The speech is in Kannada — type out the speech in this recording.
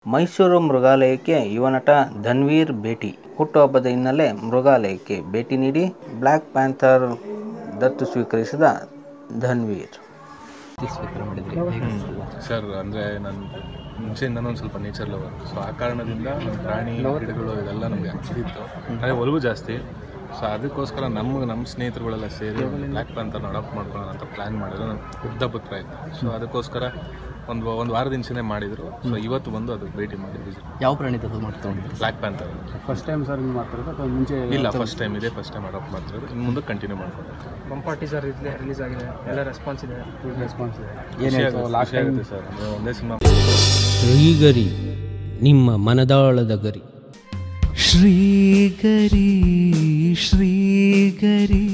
ಮೈಸೂರು ಮೃಗಾಲಯಕ್ಕೆ ಯುವ ನಟ ಧನ್ವೀರ್ ಭೇಟಿ. ಹುಟ್ಟುಹಬ್ಬದ ಹಿನ್ನೆಲೆ ಮೃಗಾಲಯಕ್ಕೆ ಭೇಟಿ ನೀಡಿ ಬ್ಲ್ಯಾಕ್ ಪ್ಯಾಂಥರ್ ದತ್ತು ಸ್ವೀಕರಿಸಿದ ಧನ್ವೀರ್. ಸರ್ ಅಂದರೆ ನಾನು ಮುಂಚೆಯಿಂದನೂ ಒಂದು ಸ್ವಲ್ಪ ನೇಚರ್ ಲವರ್, ಸೊ ಆ ಕಾರಣದಿಂದ ಪ್ರಾಣಿ ಗಿಡಗಳು ಇದೆಲ್ಲ ನಮಗೆ ಇತ್ತು, ಅದೇ ಒಲವು ಜಾಸ್ತಿ. ಸೊ ಅದಕ್ಕೋಸ್ಕರ ನಮ್ಮ ಸ್ನೇಹಿತರುಗಳೆಲ್ಲ ಸೇರಿ ಬ್ಲ್ಯಾಕ್ ಪ್ಯಾಂಥರ್ನ ಅಡಾಪ್ಟ್ ಮಾಡ್ಕೊಳ್ಳೋಣ ಅಂತ ಪ್ಲ್ಯಾನ್ ಮಾಡಿದ್ರು. ನಾನು ಹುಟ್ಟುಹಬ್ಬದ ಪ್ರಯತ್ನ, ಸೊ ಅದಕ್ಕೋಸ್ಕರ ಒಂದು ವಾರದ ಹಿಂಚೆನೇ ಮಾಡಿದರು. ಸೊ ಇವತ್ತು ಬಂದು ಅದಕ್ಕೆ ಭೇಟಿ ಮಾಡಿದ್ವಿ. ಯಾವ ಪ್ರಾಣಿ ಮಾಡ್ಕೊಂಡು? Black panther. First time sir ಮಾಡ್ತಿರೋದು ಅಥವಾ ಮುಂಚೆ? ಇಲ್ಲ, ಫಸ್ಟ್ ಟೈಮ್ ಅಡಾಪ್ಟ್ ಮಾಡ್ತಿರೋದು. ಇನ್ನು ಮುಂದೆ ಕಂಟಿನ್ಯೂ ಮಾಡ್ಕೊಂಡು. ಬಂಪರ್ ಟೀಸರ್ ರಿಲೀಸ್ ಆಗಿದೆ, ಎಲ್ಲ ರೆಸ್ಪಾನ್ಸ್ ಇದೆ. ಆಗುತ್ತೆ ಸರ್. ಒಂದೇ ಸಿನಿಮಾ. ಶ್ರೀಗರಿ, ನಿಮ್ಮ ಮನದಾಳದ ಗರಿ. ಶ್ರೀಗರಿ ಶ್ರೀಗರಿ